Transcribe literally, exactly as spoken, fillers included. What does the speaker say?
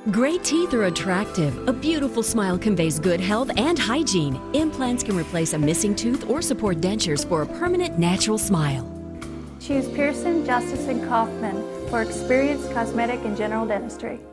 Great teeth are attractive. A beautiful smile conveys good health and hygiene. Implants can replace a missing tooth or support dentures for a permanent natural smile. Choose Pearson, Justice, and Coffman for experienced cosmetic and general dentistry.